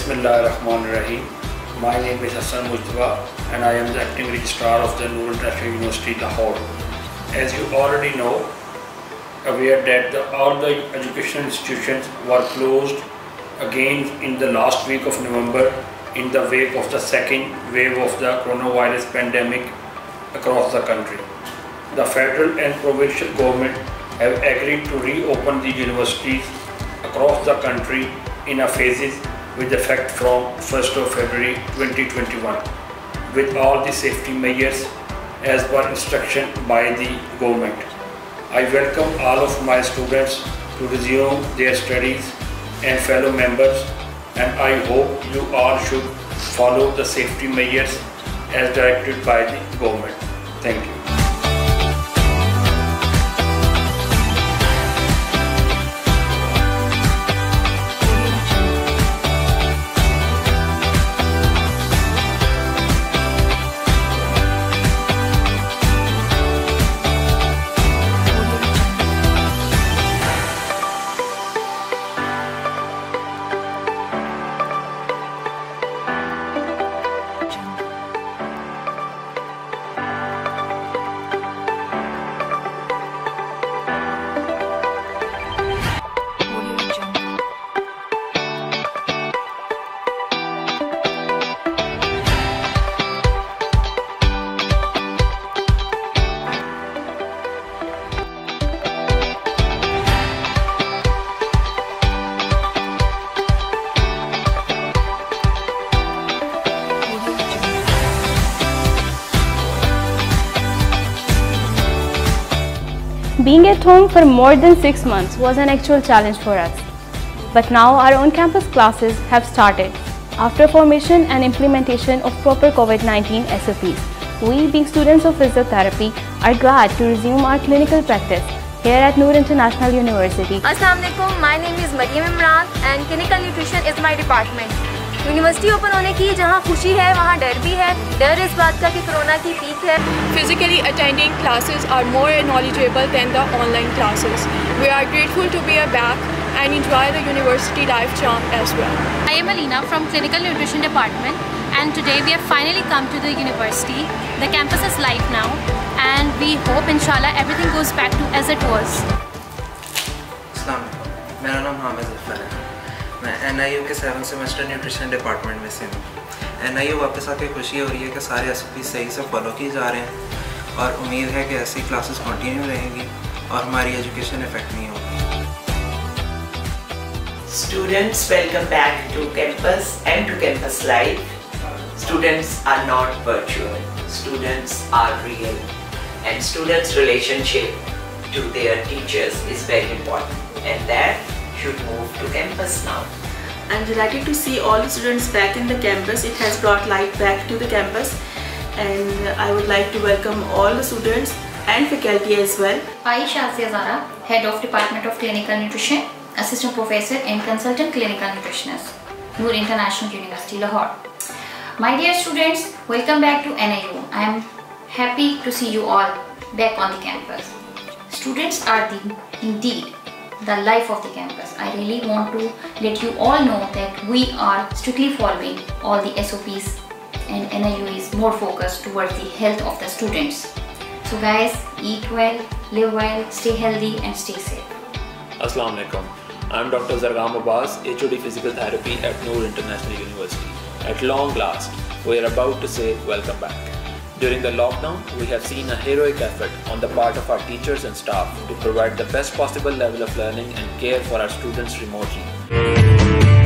Bismillahirrahmanirrahim. My name is Hassan Mujtaba and I am the acting registrar of the Noor International University, Lahore. As you already know, aware that all the educational institutions were closed again in the last week of November in the wake of the second wave of the coronavirus pandemic across the country. The federal and provincial government have agreed to reopen the universities across the country in a phases with effect from 1st of February 2021 with all the safety measures as per instruction by the government. I welcome all of my students to resume their studies and fellow members, and I hope you all should follow the safety measures as directed by the government. Thank you. Being at home for more than 6 months was an actual challenge for us. But now our on-campus classes have started. After formation and implementation of proper COVID-19 SOPs, we, being students of physiotherapy, are glad to resume our clinical practice here at Noor International University. Assalamualaikum, my name is Maryam Imran and clinical nutrition is my department. University open होने की जहाँ खुशी है वहाँ डर भी है। डर इस बात का कि कोरोना की पीक है। Physically attending classes are more knowledgeable than the online classes. We are grateful to be back and enjoy the university life charm as well. I am Alina from Clinical Nutrition Department, and today we have finally come to the university. The campus is live now and we hope inshallah everything goes back to as it was. अस्सलाम वालेकुम, मेरा नाम हामिद ज़फ़र है। मैं NIU के 7th semester nutrition department में से हूँ। NIU वापस आके खुशी हो रही है कि सारे SOP सही से फॉलो किए जा रहे हैं और उम्मीद है कि ऐसी क्लासेस कंटिन्यू रहेंगी और हमारी एजुकेशन इफेक्ट नहीं होगी। Students, welcome back to campus and to campus life. Students are not virtual. Students are real, and students' relationship to their teachers is very important, and that should move to campus now. I'm delighted to see all the students back in the campus. It has brought life back to the campus, and I would like to welcome all the students and faculty as well. Aisha Zara, Head of Department of Clinical Nutrition, Assistant Professor and Consultant Clinical Nutritionist, Noor International University, Lahore. My dear students, welcome back to NIU. I am happy to see you all back on the campus. Students are indeed the life of the campus. I really want to let you all know that we are strictly following all the SOPs, and NIU is more focused towards the health of the students. So guys, eat well, live well, stay healthy and stay safe. Assalamu alaikum. I am Dr. Zargam Abbas, HOD Physical Therapy at Noor International University. At long last, we are about to say welcome back. During the lockdown, we have seen a heroic effort on the part of our teachers and staff to provide the best possible level of learning and care for our students remotely.